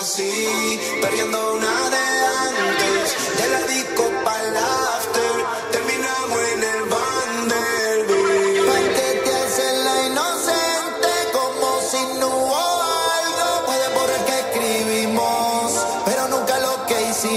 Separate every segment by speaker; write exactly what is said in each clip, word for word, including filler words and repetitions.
Speaker 1: conocí, perdiendo una de antes. De la disco pa'l after, terminamos en el Vanderbilt.
Speaker 2: ¿Pa' qué te haces la inocente? Como si no hubo algo. Puedes borrar que escribimos, pero nunca lo que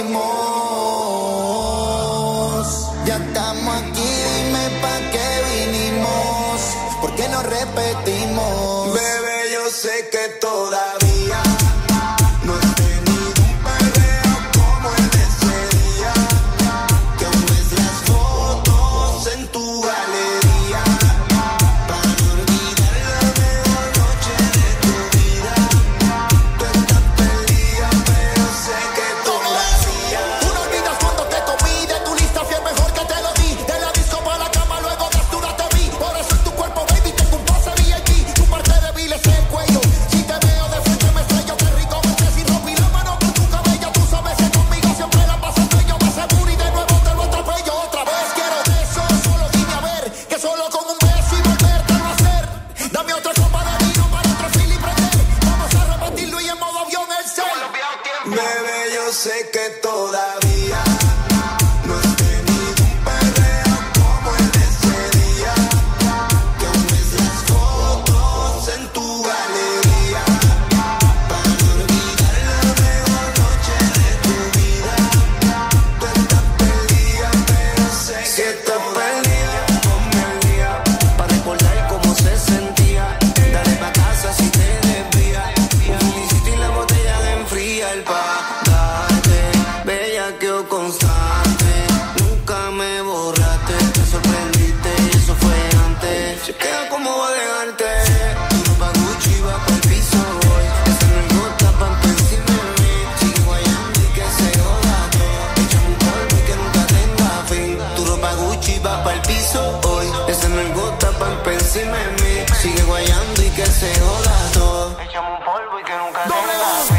Speaker 2: hicimos. Ya estamos aquí, dime pa' qué vinimos, ¿por qué no repetimos?
Speaker 1: Bebé, yo sé que todavía no has tenido un perreo como el de ese día, que aún ves las fotos en tu galería, para no olvidar la mejor noche de tu vida. Tú estás perdida, pero sé que todavía.
Speaker 2: Tú no olvidas cuando te comí, de tu lista fui el mejor que te lo di. De la disco pa' la cama, luego de Artura te vi. Por eso en tu cuerpo, baby, tengo un pase V I P. Tu parte débil es el cuello. Si te veo de frente me estrello, qué rico me sé. Si rompí la mano por tu cabello, tú sabes que conmigo siempre la pasas bello. Me seguro y de nuevo te lo atropello. Otra vez quiero eso, solo dime a ver, que solo con un beso y volverte a hacer. Dame otra copa de vino para otro fil y prender. Vamos a repetirlo y en modo avión el cel.
Speaker 1: Bebé, yo sé que todavía no has tenido un perreo como el de ese día, que aún ves las fotos en tu galería, para no olvidar la mejor noche de tu vida. Tú estás perdida, pero sé que estás perdida. Ponme al día, para recordar cómo se sentía. Dale pa' casa si te desvías. Un felicito y la botella de enfría el pa' darte, bella que o constante. Nunca me borraste, te sorprendiste y eso fue antes. Se queda como va a dejarte. Tu ropa Gucci va pa'l piso hoy. Esa no es gota pa' encima de mí. Sigue guayando y que se joda todo. Échame un polvo y que nunca tenga fin. Tu ropa Gucci va pa'l piso hoy. Esa no es gota pa' encima de mí. Sigue guayando y que se joda todo. Échame un polvo y que nunca tenga fin.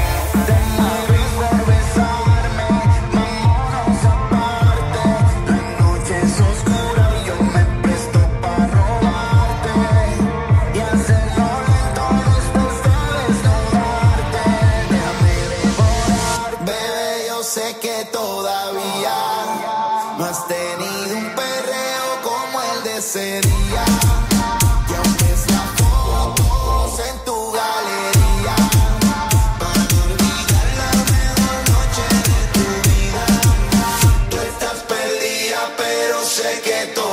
Speaker 2: Bebé, yo sé que todavía no has tenido un perreo como el de ese día, que aún ves las fotos en tu galería, para no olvidar la mejor noche de tu vida.
Speaker 1: Tú estás perdida, pero sé que todo